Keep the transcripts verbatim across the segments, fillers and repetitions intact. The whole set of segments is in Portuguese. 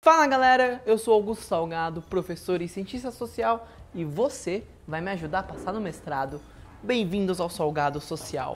Fala galera, eu sou Augusto Salgado, professor e cientista social e você vai me ajudar a passar no mestrado. Bem-vindos ao Salgado Social.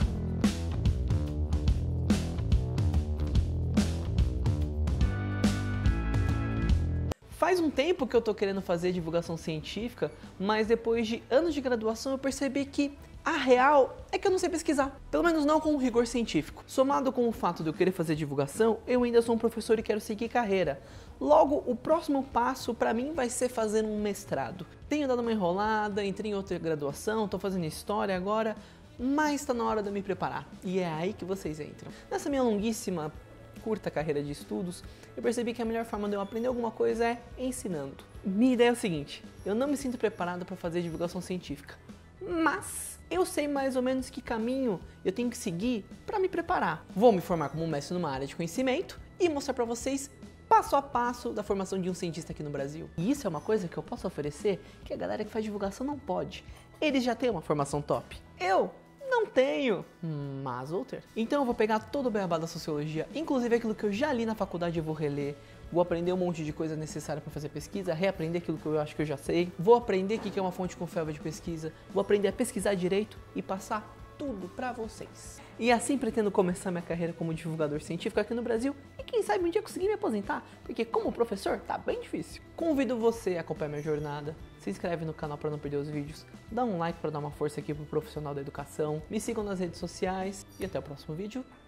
Faz um tempo que eu tô querendo fazer divulgação científica, mas depois de anos de graduação eu percebi que a real é que eu não sei pesquisar, pelo menos não com um rigor científico. Somado com o fato de eu querer fazer divulgação, eu ainda sou um professor e quero seguir carreira. Logo, o próximo passo para mim vai ser fazer um mestrado. Tenho dado uma enrolada, entrei em outra graduação, tô fazendo história agora, mas tá na hora de eu me preparar. E é aí que vocês entram. Nessa minha longuíssima, curta carreira de estudos, eu percebi que a melhor forma de eu aprender alguma coisa é ensinando. Minha ideia é o seguinte, eu não me sinto preparado para fazer divulgação científica, mas eu sei mais ou menos que caminho eu tenho que seguir para me preparar. Vou me formar como mestre numa área de conhecimento e mostrar para vocês passo a passo da formação de um cientista aqui no Brasil. E isso é uma coisa que eu posso oferecer que a galera que faz divulgação não pode. Eles já têm uma formação top. Eu não tenho, mas vou ter. Então eu vou pegar todo o beabá da sociologia, inclusive aquilo que eu já li na faculdade eu vou reler. Vou aprender um monte de coisa necessária para fazer pesquisa, reaprender aquilo que eu acho que eu já sei. Vou aprender o que é uma fonte confiável de pesquisa. Vou aprender a pesquisar direito e passar tudo para vocês. E assim pretendo começar minha carreira como divulgador científico aqui no Brasil e quem sabe um dia conseguir me aposentar, porque como professor tá bem difícil. Convido você a acompanhar minha jornada, se inscreve no canal para não perder os vídeos, dá um like para dar uma força aqui pro profissional da educação, me sigam nas redes sociais e até o próximo vídeo.